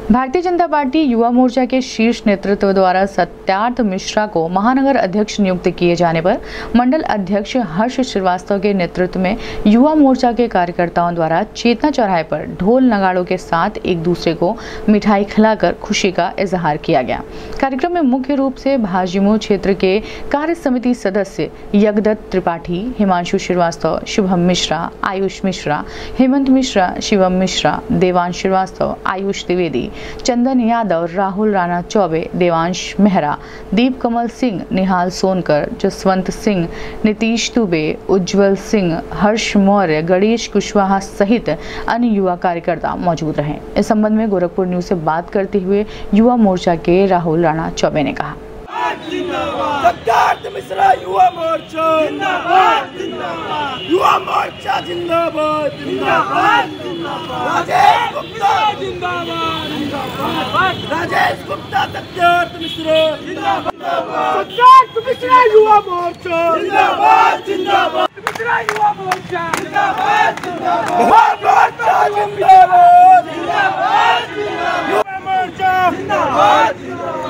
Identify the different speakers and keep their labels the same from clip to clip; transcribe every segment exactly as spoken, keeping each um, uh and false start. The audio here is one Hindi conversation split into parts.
Speaker 1: भारतीय जनता पार्टी युवा मोर्चा के शीर्ष नेतृत्व द्वारा सत्यार्थ मिश्रा को महानगर अध्यक्ष नियुक्त किए जाने पर मंडल अध्यक्ष हर्ष श्रीवास्तव के नेतृत्व में युवा मोर्चा के कार्यकर्ताओं द्वारा चेतना चौराहे पर ढोल नगाड़ों के साथ एक दूसरे को मिठाई खिलाकर खुशी का इजहार किया गया। कार्यक्रम में मुख्य रूप से भाजयुमो क्षेत्र के कार्य समिति सदस्य यज्ञदत्त त्रिपाठी, हिमांशु श्रीवास्तव, शुभम मिश्रा, आयुष मिश्रा, हेमंत मिश्रा, शिवम मिश्रा, देवांश श्रीवास्तव, आयुष द्विवेदी, चंदन यादव, राहुल राणा चौबे, देवांश मेहरा, दीप कमल सिंह, निहाल सोनकर, जसवंत सिंह, नीतीश दुबे, उज्जवल सिंह, हर्ष मौर्य, गणेश कुशवाहा सहित अन्य युवा कार्यकर्ता मौजूद रहे। इस संबंध में गोरखपुर न्यूज से बात करते हुए युवा मोर्चा के राहुल राणा चौबे ने कहा,
Speaker 2: सत्यार्थ मिश्रा युवा मोर्चा जिंदाबाद, जिंदाबाद, युवा मोर्चा जिंदाबाद, जिंदाबाद, राजेश गुप्ता जिंदाबाद, जिंदाबाद, राजेश गुप्ता सत्यार्थ मिश्रा जिंदाबाद, सत्यार्थ मिश्रा युवा मोर्चा जिंदाबाद, जिंदाबाद, मिश्रा युवा मोर्चा जिंदाबाद, जिंदाबाद, मोर्चा जिंदाबाद, जिंदाबाद, युवा मोर्चा जिंदाबाद।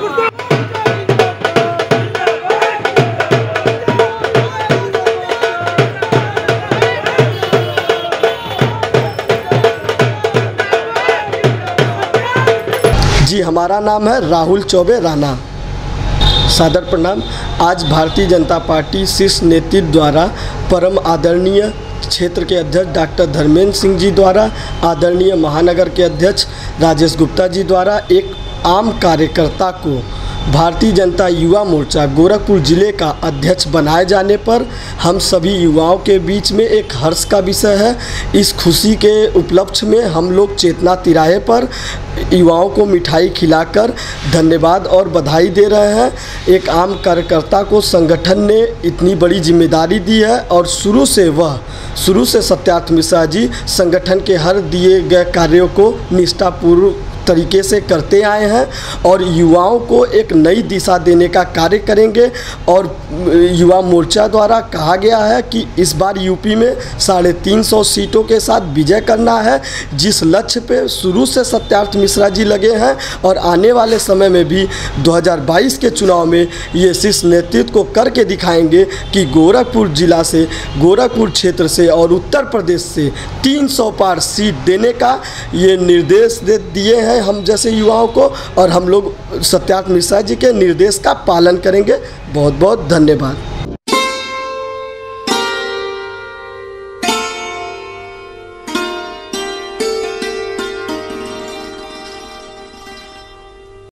Speaker 3: जी, हमारा नाम है राहुल चौबे राणा। सादर प्रणाम। आज भारतीय जनता पार्टी शीर्ष नेतृत्व द्वारा परम आदरणीय क्षेत्र के अध्यक्ष डॉक्टर धर्मेंद्र सिंह जी द्वारा, आदरणीय महानगर के अध्यक्ष राजेश गुप्ता जी द्वारा एक आम कार्यकर्ता को भारतीय जनता युवा मोर्चा गोरखपुर जिले का अध्यक्ष बनाए जाने पर हम सभी युवाओं के बीच में एक हर्ष का विषय है। इस खुशी के उपलक्ष्य में हम लोग चेतना तिराहे पर युवाओं को मिठाई खिलाकर धन्यवाद और बधाई दे रहे हैं। एक आम कार्यकर्ता को संगठन ने इतनी बड़ी जिम्मेदारी दी है और शुरू से वह शुरू से सत्यार्थ मिश्रा जी संगठन के हर दिए गए कार्यों को निष्ठापूर्वक तरीके से करते आए हैं और युवाओं को एक नई दिशा देने का कार्य करेंगे। और युवा मोर्चा द्वारा कहा गया है कि इस बार यूपी में साढ़े तीन सौ सीटों के साथ विजय करना है, जिस लक्ष्य पे शुरू से सत्यार्थ मिश्रा जी लगे हैं और आने वाले समय में भी दो हज़ार बाईस के चुनाव में ये शीर्ष नेतृत्व को करके दिखाएंगे कि गोरखपुर जिला से, गोरखपुर क्षेत्र से और उत्तर प्रदेश से तीन सौ पार सीट देने का ये निर्देश दे दिए हैं हम जैसे युवाओं को, और हम लोग सत्यार्थ मिश्रा जी के निर्देश का पालन करेंगे। बहुत बहुत धन्यवाद।